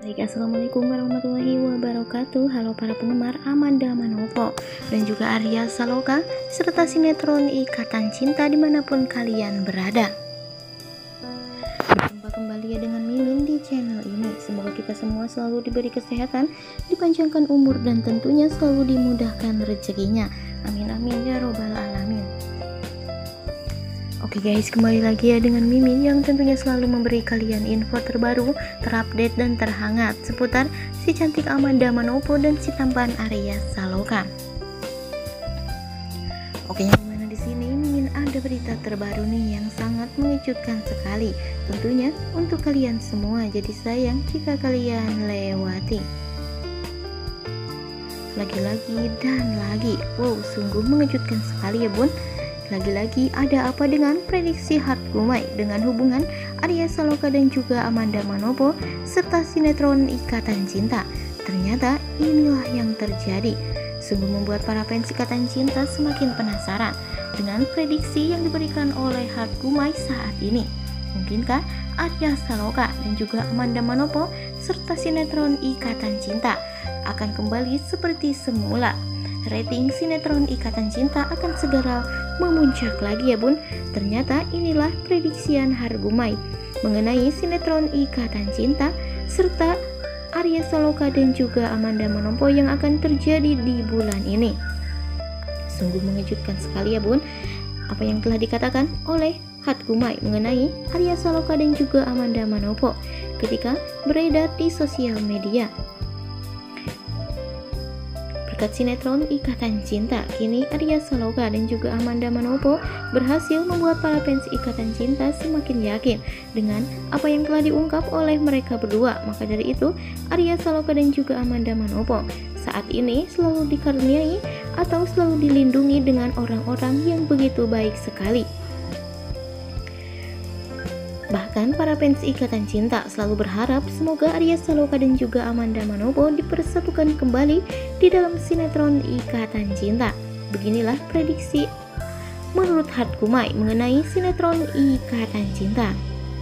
Baik, assalamualaikum warahmatullahi wabarakatuh. Halo para penggemar Amanda Manopo dan juga Arya Saloka serta sinetron Ikatan Cinta dimanapun kalian berada. Berjumpa kembali ya dengan Mimin di channel ini. Semoga kita semua selalu diberi kesehatan, dipanjangkan umur dan tentunya selalu dimudahkan rezekinya. Amin amin ya robbal alamin. Oke guys, kembali lagi ya dengan Mimin yang tentunya selalu memberi kalian info terbaru, terupdate dan terhangat seputar si cantik Amanda Manopo dan si tampan Arya Saloka. Oke, yang dimana di sini Mimin ada berita terbaru nih yang sangat mengejutkan sekali, tentunya untuk kalian semua. Jadi sayang jika kalian lewati. Lagi-lagi dan lagi, wow, sungguh mengejutkan sekali ya bun. Lagi-lagi ada apa dengan prediksi Hard Gumai dengan hubungan Arya Saloka dan juga Amanda Manopo serta sinetron Ikatan Cinta. Ternyata inilah yang terjadi. Sungguh membuat para fans Ikatan Cinta semakin penasaran dengan prediksi yang diberikan oleh Hard Gumai saat ini. Mungkinkah Arya Saloka dan juga Amanda Manopo serta sinetron Ikatan Cinta akan kembali seperti semula? Rating sinetron Ikatan Cinta akan segera memuncak lagi ya bun. Ternyata inilah prediksian Hargumai mengenai sinetron Ikatan Cinta serta Arya Saloka dan juga Amanda Manopo yang akan terjadi di bulan ini. Sungguh mengejutkan sekali ya bun apa yang telah dikatakan oleh Hargumai mengenai Arya Saloka dan juga Amanda Manopo ketika beredar di sosial media. Berkat sinetron Ikatan Cinta, kini Arya Saloka dan juga Amanda Manopo berhasil membuat para fans Ikatan Cinta semakin yakin dengan apa yang telah diungkap oleh mereka berdua. Maka dari itu, Arya Saloka dan juga Amanda Manopo saat ini selalu dikaruniai atau selalu dilindungi dengan orang-orang yang begitu baik sekali. Bahkan para fans Ikatan Cinta selalu berharap semoga Arya Saloka dan juga Amanda Manopo dipersatukan kembali di dalam sinetron Ikatan Cinta. Beginilah prediksi menurut Hargumai mengenai sinetron Ikatan Cinta.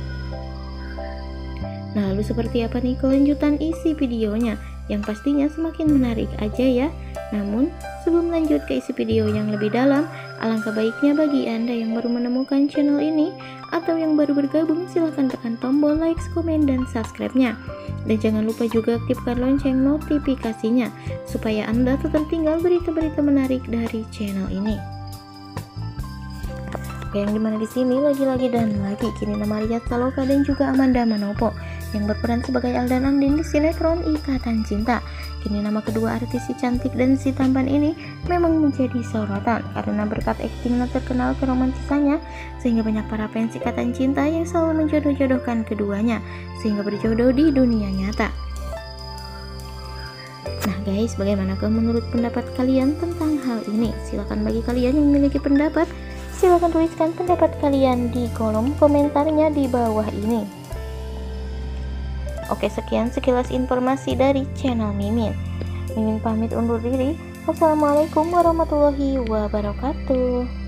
Nah, lalu seperti apa nih kelanjutan isi videonya? Yang pastinya semakin menarik aja ya. Namun sebelum lanjut ke isi video yang lebih dalam, alangkah baiknya bagi Anda yang baru menemukan channel ini atau yang baru bergabung, silahkan tekan tombol like, komen, dan subscribe-nya. Dan jangan lupa juga aktifkan lonceng notifikasinya supaya Anda tetap tertinggal berita-berita menarik dari channel ini. Oke, yang dimana di sini lagi-lagi dan lagi kini nama Arya Saloka dan juga Amanda Manopo yang berperan sebagai Al dan Andin di sinetron Ikatan Cinta. Kini nama kedua artis si cantik dan si tampan ini memang menjadi sorotan karena berkat akting terkenal keromantisannya sehingga banyak para fans Ikatan Cinta yang selalu menjodoh-jodohkan keduanya sehingga berjodoh di dunia nyata. Nah guys, bagaimanakah menurut pendapat kalian tentang hal ini? Silahkan bagi kalian yang memiliki pendapat, silahkan tuliskan pendapat kalian di kolom komentarnya di bawah ini. Oke, sekian sekilas informasi dari channel Mimin. Mimin pamit undur diri. Wassalamualaikum warahmatullahi wabarakatuh.